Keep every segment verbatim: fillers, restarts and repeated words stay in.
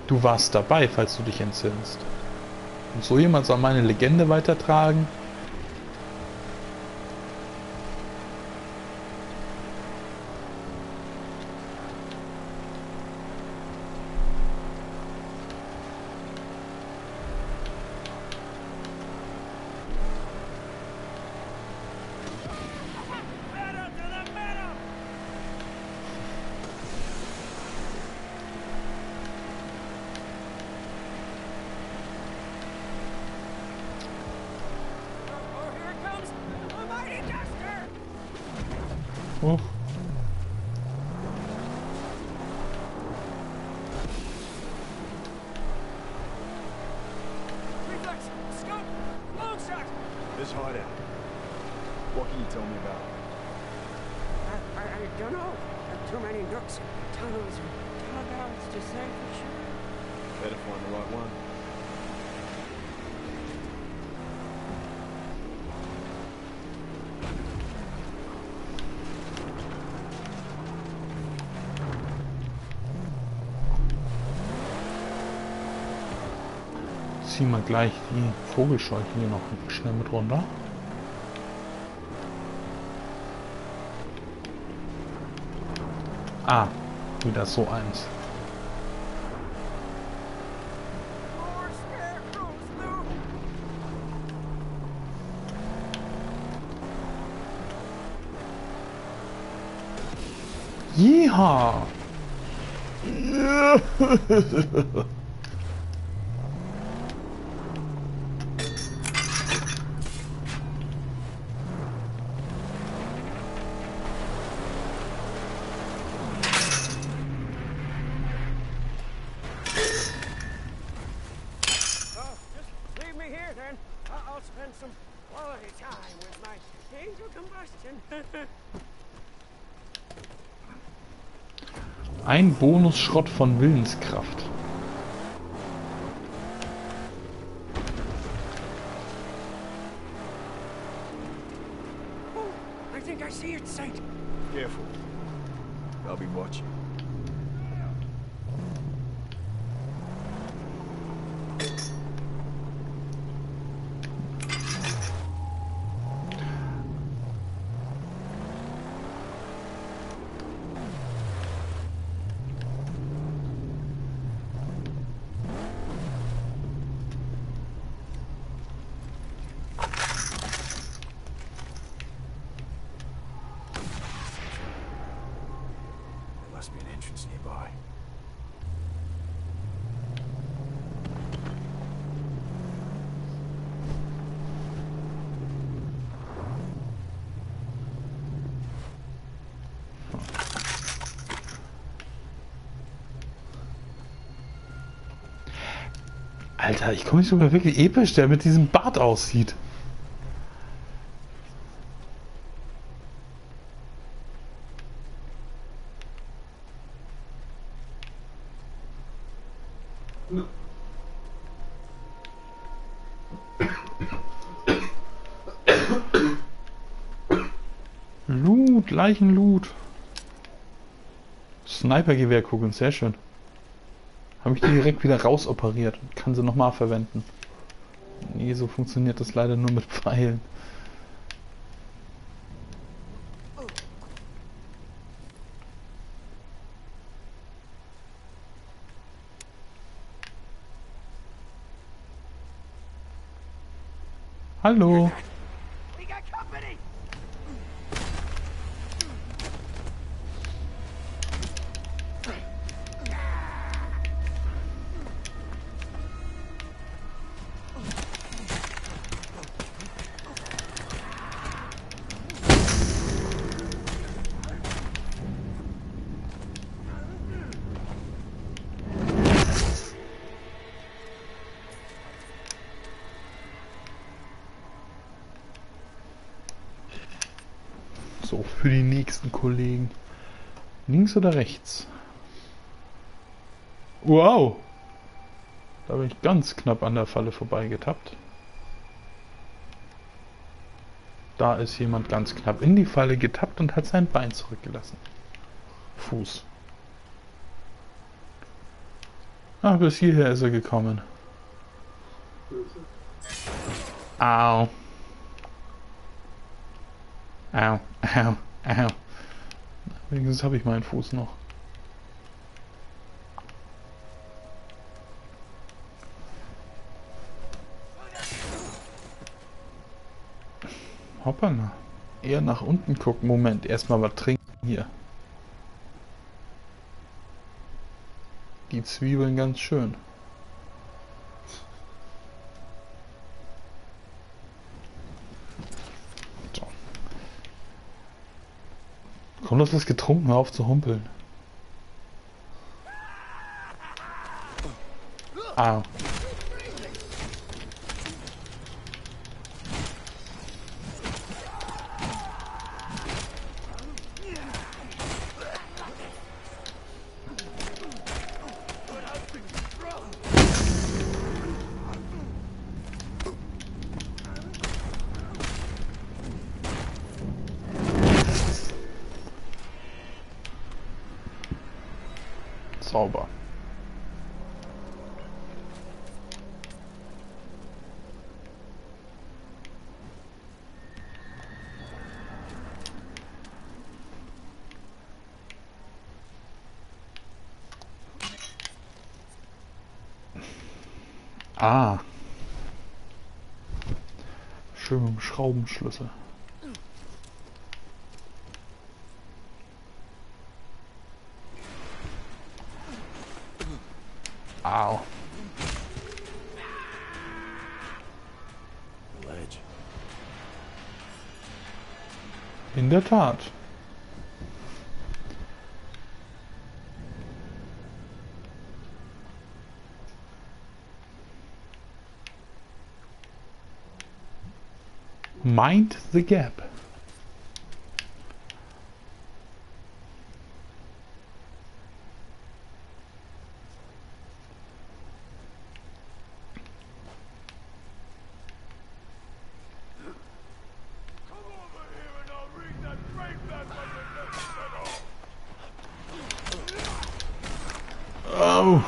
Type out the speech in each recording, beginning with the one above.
Du warst dabei, falls du dich entsinnst. Und so jemand soll meine Legende weitertragen? Oh. Reflex, scope, long shot. This hideout. What can you tell me about it? I, I, I don't know. Too many nooks, tunnels, and dugouts to say for sure. Better find the right one. Ziehen wir gleich die Vogelscheuche hier noch schnell mit runter. Ah, wieder so eins. More scarecrows, Lou. Jeha! Oh, just leave me here then. I- I'll spend some quality time with my angel combustion. Ein Bonusschrott von Willenskraft. Oh, I think I see its sight. Careful. I'll be watching. There must be an entrance nearby. Alter, ich komme nicht sogar wirklich episch, der mit diesem Bart aussieht. Loot, Leichenloot. Snipergewehrkugeln, sehr schön. Habe ich die direkt wieder rausoperiert und kann sie nochmal verwenden. Nee, so funktioniert das leider nur mit Pfeilen. Hallo. We got company. So, für die nächsten Kollegen. Links oder rechts? Wow! Da bin ich ganz knapp an der Falle vorbeigetappt. Da ist jemand ganz knapp in die Falle getappt und hat sein Bein zurückgelassen. Fuß. Ah, bis hierher ist er gekommen. Au. Au, au, au. Wenigstens habe ich meinen Fuß noch. Hoppala. Eher nach unten gucken. Moment, erstmal was trinken hier. Die Zwiebeln ganz schön. So. Komm, du hast was getrunken, hör auf zu humpeln. Ah. Sauber. Ah. Schön mit dem Schraubenschlüssel. Au. Ledge. In der Tat. Mind the gap. Oh.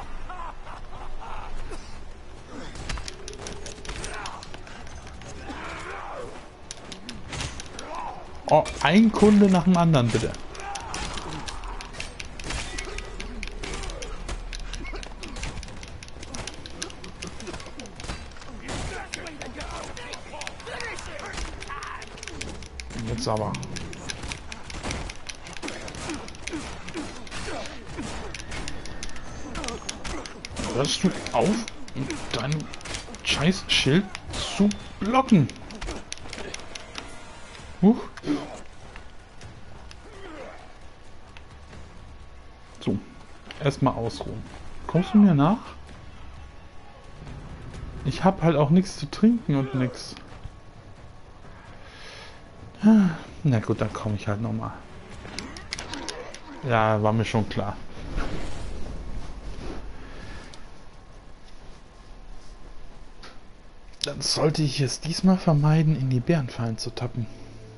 Oh, ein Kunde nach dem anderen, bitte. Jetzt aber. Hörst du auf, mit deinem scheiß Schild zu blocken? Huch. So, erstmal ausruhen. Kommst du mir nach? Ich hab halt auch nichts zu trinken und nix. Na gut, dann komme ich halt nochmal. Ja, war mir schon klar. Dann sollte ich es diesmal vermeiden, in die Bärenfallen zu tappen.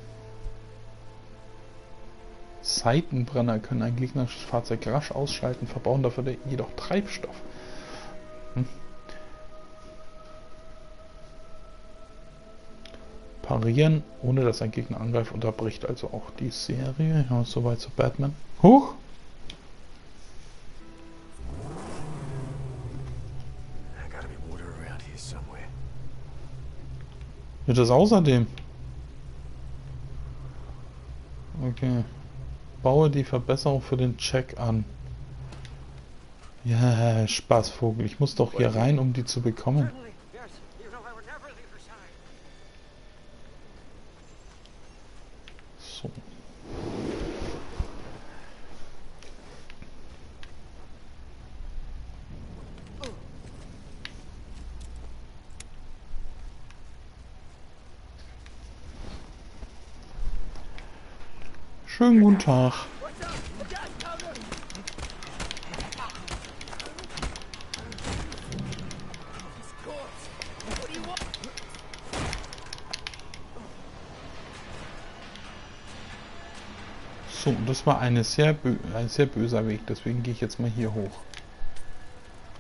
Seitenbrenner können ein gegnerisches Fahrzeug rasch ausschalten, verbrauchen dafür jedoch Treibstoff. Hm. Parieren, ohne dass ein Gegner angreift, unterbricht also auch die Serie. Ja, soweit zu Batman. Huch! Wird das außerdem? Okay. Baue die Verbesserung für den Check an. Ja, Spaßvogel. Ich muss doch hier rein, um die zu bekommen. So. Schönen guten Tag. So, das war eine sehr bö ein sehr böser Weg, deswegen gehe ich jetzt mal hier hoch.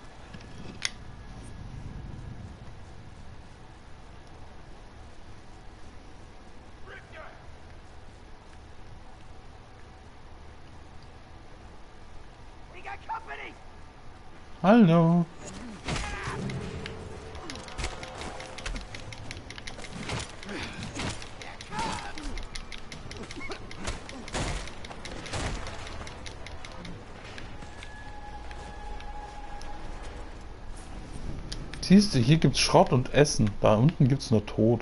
Hallo. Siehst du, hier gibt's Schrott und Essen. Da unten gibt's nur Tod.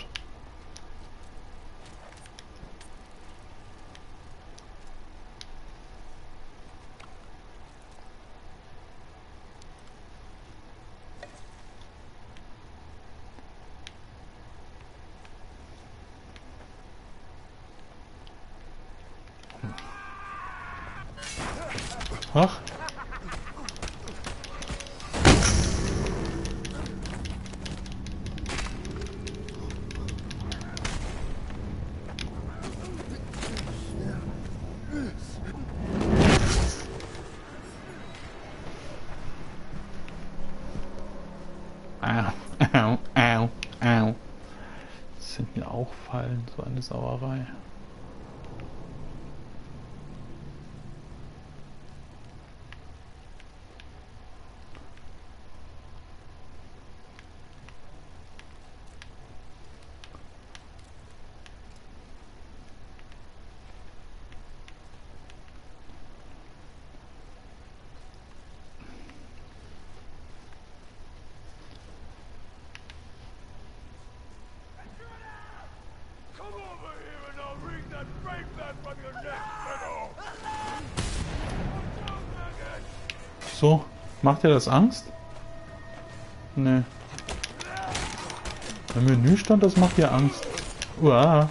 Ach. Au, au, au, au. Das sind hier auch Fallen, so eine Sauerei. So, macht dir das Angst? Nee. Im Menü stand, das macht dir Angst. Uah.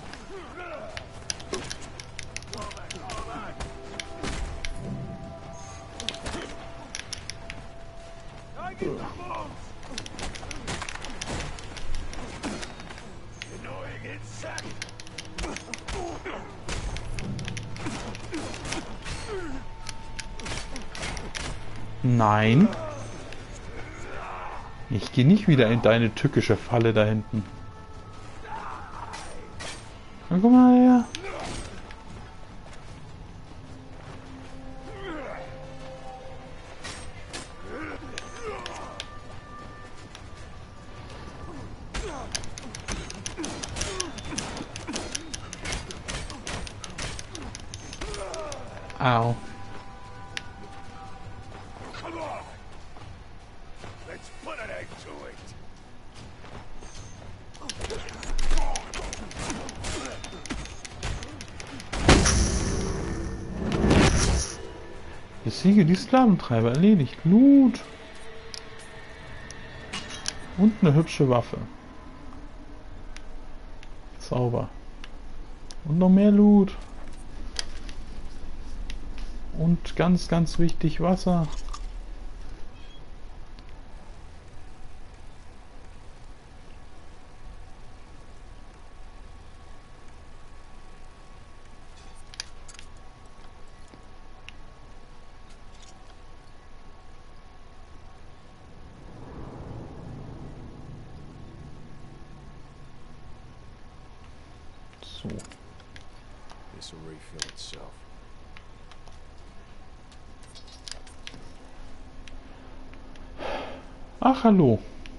Nein. Ich gehe nicht wieder in deine tückische Falle da hinten. Na, guck mal her. Au. Besiege die Sklaventreiber, erledigt. Loot. Und eine hübsche Waffe. Sauber. Und noch mehr Loot. Und ganz, ganz wichtig, Wasser. So. This will refill itself. Ach, hallo.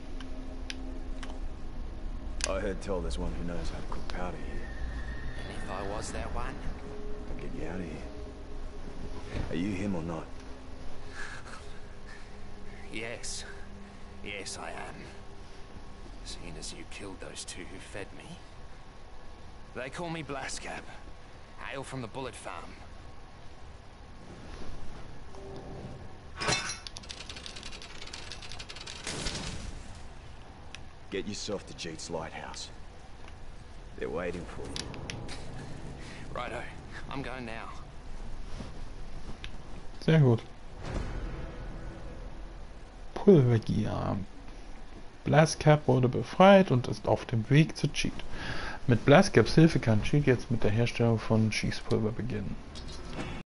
I heard tell there's one who knows how to cook powder here. And if I was that one, I'll get you out of here. Are you him or not? yes. Yes, I am. Seeing as you killed those two who fed me. They call me Blaskap. Hail from the Bullet Farm. Get yourself to Jeet's lighthouse. They're waiting for you. Righto, I'm going now. Sehr gut. Pulvergier. Blaskap wurde befreit und ist auf dem Weg zu Jeet. Mit Blaskaps Hilfe kann Jeet jetzt mit der Herstellung von Schießpulver beginnen.